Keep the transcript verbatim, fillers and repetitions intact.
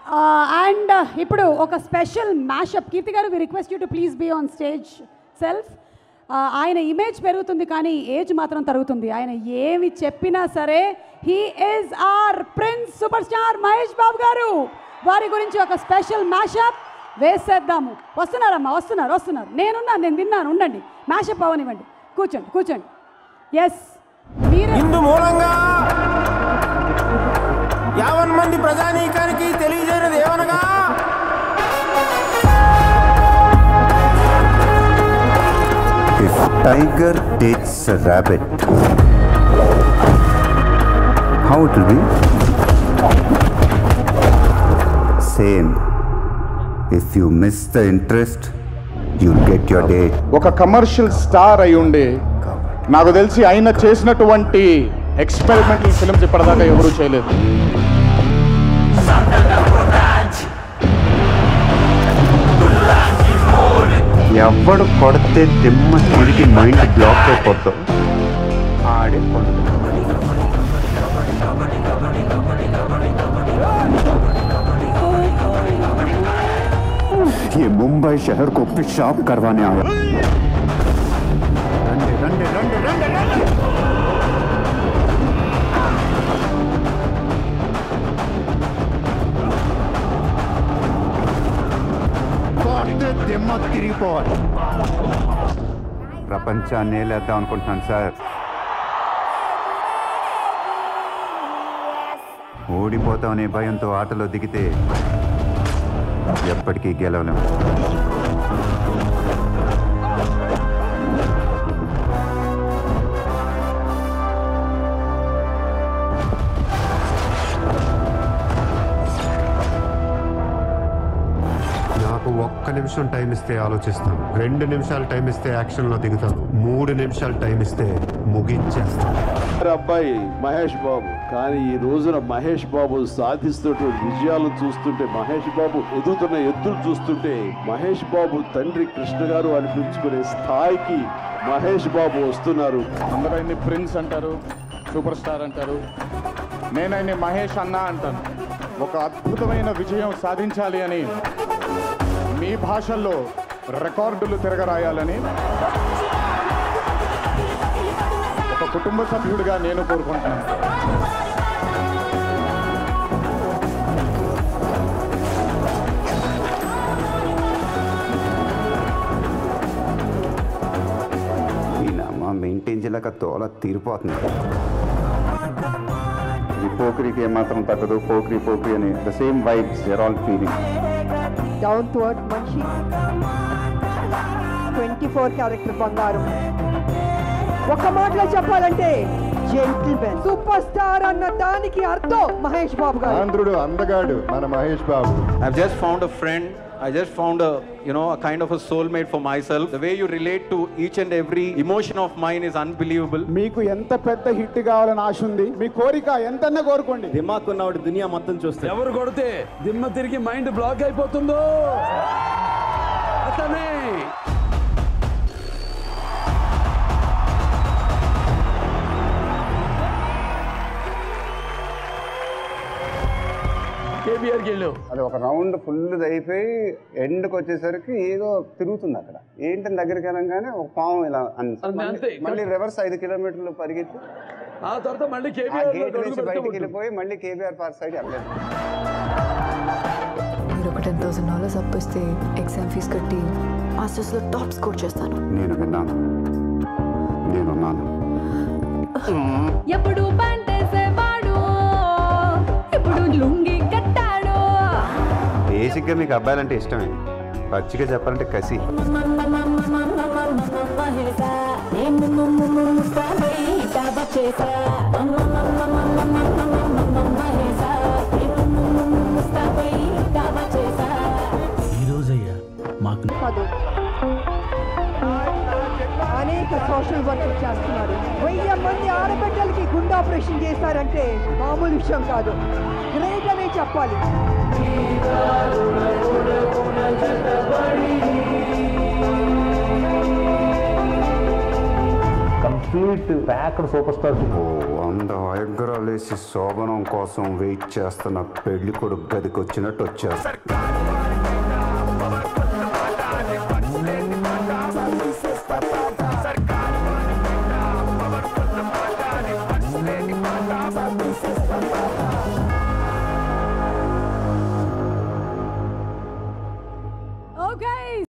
And ఇప్పుడు ఒక special mashup. Keerthi గారు, we request you to please be on stage self. ఆయన ఇమేజ్ పెరుగుతుంది కానీ ఏజ్ మాత్రం తరుగుతుంది. ఆయన ఏమి చెప్పినా సరే he is our prince super star Mahesh Babu గారు. వారి గురించి ఒక స్పెషల్ మ్యాషప్ వేసేద్దాము. వస్తున్నారమ్మా, వస్తున్నారు వస్తున్నారు నేనున్నాను, నేను విన్నాను. ఉండండి, మ్యాషప్ అవనివ్వండి. కూర్చోండి కూర్చోండి. ఎస్, మీరు ఇందు మూలంగా యావన్ మంది ప్రజానీకానికి తెలియజేయనిది ఏమనగా, if tiger takes a rabbit, how it will be? Same. If you miss the interest, you'll get your day. ఒక కమర్షియల్ స్టార్ అయి ఉండి నాకు తెలిసి ఆయన చేసినటువంటి ఎక్స్పెరిమెంటల్ ఫిల్మ్స్ ఇప్పటిదాకా ఎవరూ చేయలేదు. ఎవడు కొడితే దిమ్మ తిరిగి మైండ్ బ్లాక్ అయిపోతాం ఆడే కొడతాం. ये मुंबई शहर को पेशाब करवाने आया. रंडे रंडे रंडे रंडे रंडे కొడితే దిమ్మ తిరిగిపోవాలి. ప్రపంచాన్ని నేలేద్దాం అనుకుంటున్నాను సార్. ఓడిపోతామనే భయంతో ఆటలో దిగితే ఎప్పటికీ గెలవలేము. నాకు ఒక్క నిమిషం టైం ఇస్తే ఆలోచిస్తాను, రెండు నిమిషాలు టైం ఇస్తే యాక్షన్లో దిగుతాను, మూడు నిమిషాలు టైం ఇస్తే ముగించేస్తాను. అబ్బాయి మహేష్ బాబు, కానీ ఈ రోజున మహేష్ బాబు సాధిస్తున్న విజయాలను చూస్తుంటే, మహేష్ బాబు ఎదుగుతున్న ఎద్దులు చూస్తుంటే, మహేష్ బాబు తండ్రి కృష్ణ గారు అనిపించుకునే స్థాయికి మహేష్ బాబు వస్తున్నారు. అందరూ ఆయన్ని ప్రిన్స్ అంటారు, సూపర్ స్టార్ అంటారు. నేను ఆయన్ని మహేష్ అన్న అంటాను. ఒక అద్భుతమైన విజయం సాధించాలి అని, మీ భాషల్లో రికార్డులు తిరగరాయాలని ఒక కుటుంబ సభ్యుడిగా నేను కోరుకుంటున్నాను. ఈయనమ్మ మెయింటైన్ చేయలేక తోల తీరిపోతుంది. ఈ పోకిరికి ఏమాత్రం తగ్గదు. పోకిరి పోకిరి అని the same vibes they are all feeling. Down to earth మనిషి, ట్వంటీ ఫోర్ క్యారెక్టర్ బంగారం. ఒక మాటలో చెప్పాలంటే జెంటిల్మెన్, సూపర్ స్టార్ అన్న దానికి అర్థం మహేష్ బాబు గారు. ఆంధ్రుడు అందగాడు మన Mahesh Babu. I've just found a friend. I just found a, you know, a kind of a soulmate for myself. The way you relate to each and every emotion of mine is unbelievable. మీకు ఎంత పెద్ద hit కావాలని ఆశ ఉంది, మీ కోరిక ఎంతన్నా కోరుకోండి. దిమాగ్ ఉన్నవాడు దునియా మొత్తం చూస్తే, ఎవరు కొడితే దిమ్మ తిరిగి మైండ్ బ్లాక్ అయిపోతుందో అతనే. కేబీఆర్కి వెళ్ళావు, అది ఒక రౌండ్ ఫుల్ అయిపోయి ఎండ్కి వచ్చేసరికి ఏదో తిరుగుతుంది అక్కడ. ఏంటని దగ్గరికి వెళ్ళగానే ఒక పాము ఇలా అంతే. మళ్ళీ రివర్స్ ఐదు కిలోమీటర్లు పరిగెత్తి ఆ తర్వాత మళ్ళీ గేట్ నుంచి బయటికి వెళ్ళిపోయి మళ్ళీ కేబీఆర్ పార్క్ సైడ్ అప్లై. మీరు ఒక టెన్ థౌసండ్ డాలర్స్ అప్పు ఇస్తే ఎగ్జామ్ ఫీజు కట్టి మాస్టర్స్లో టాప్ స్కోర్ చేస్తాను. నేను విన్నాను, నేనున్నాను. ఎప్పుడు పంటేసేవాడు, ఇప్పుడు లుంగి కట్టాడు. బేసిక్గా మీకు అబ్బాయిలంటే ఇష్టమే, పచ్చిగా చెప్పాలంటే కసి. ఈరోజయ్యా మాకు అనేక సోషల్ వర్క్ చేస్తున్నారు. వెయ్యి మంది ఆడబిడ్డలకి గుండె ఆపరేషన్ చేశారంటే మామూలు విషయం కాదు, గ్రేట్ అనే చెప్పాలి. Complete packed super star. ఓ వంద అయగ్రాలేసి శోభనం కోసం వెయిట్ చేస్తున్న పెళ్లి కొడుకు గదికి వచ్చినట్టు వచ్చారు.